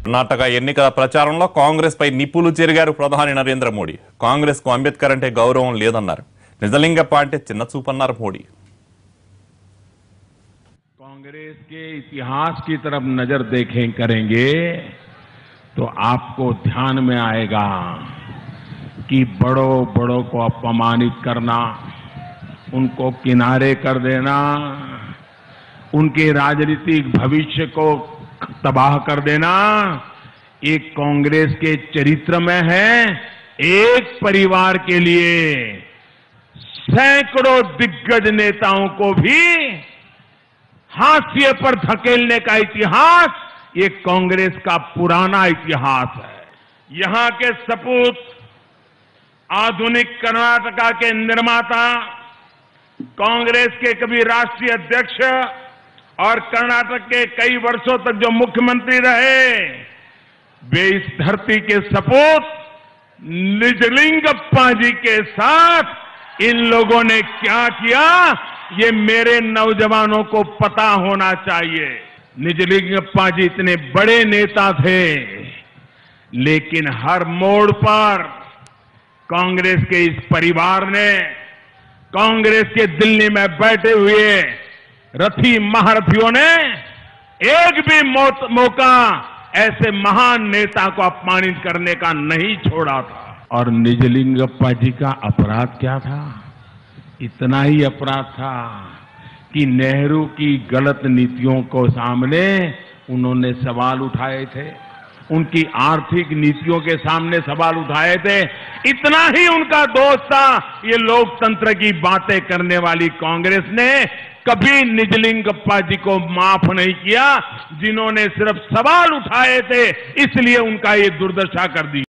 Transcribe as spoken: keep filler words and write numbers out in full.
కర్ణాటక ఎన్నికల ప్రచారంలో కాంగ్రెస్ పై నిప్పులు చెరిగారు ప్రధాని నరేంద్ర మోడీ. కాంగ్రెస్ కు అంబేద్కర్ అంటే గౌరవం లేదన్నారు. నిజలింగప్ప అంటే చిన్న చూపన్నారు మోడీ. कांग्रेस के इतिहास की तरफ नजर देखें करेंगे तो आपको ध्यान में आएगा कि बड़ों बड़ों को अपमानित करना, उनको किनारे कर देना, उनके राजनीतिक भविष्य को तबाह कर देना, एक कांग्रेस के चरित्र में है. एक परिवार के लिए सैकड़ों दिग्गज नेताओं को भी हाशिए पर धकेलने का इतिहास ये कांग्रेस का पुराना इतिहास है. यहां के सपूत, आधुनिक कर्नाटका के निर्माता, कांग्रेस के कभी राष्ट्रीय अध्यक्ष और कर्नाटक के कई वर्षों तक जो मुख्यमंत्री रहे, वे इस धरती के सपूत निजलिंगप्पा जी के साथ इन लोगों ने क्या किया, ये मेरे नौजवानों को पता होना चाहिए. निजलिंगप्पा जी इतने बड़े नेता थे, लेकिन हर मोड़ पर कांग्रेस के इस परिवार ने, कांग्रेस के दिल्ली में बैठे हुए रथी महारथियों ने एक भी मौका ऐसे महान नेता को अपमानित करने का नहीं छोड़ा था. और निजलिंगप्पा जी का अपराध क्या था? इतना ही अपराध था कि नेहरू की गलत नीतियों को सामने उन्होंने सवाल उठाए थे, उनकी आर्थिक नीतियों के सामने सवाल उठाए थे. इतना ही उनका दोष था. ये लोकतंत्र की बातें करने वाली कांग्रेस ने कभी निजलिंगप्पा जी को माफ नहीं किया, जिन्होंने सिर्फ सवाल उठाए थे, इसलिए उनका ये दुर्दशा कर दी.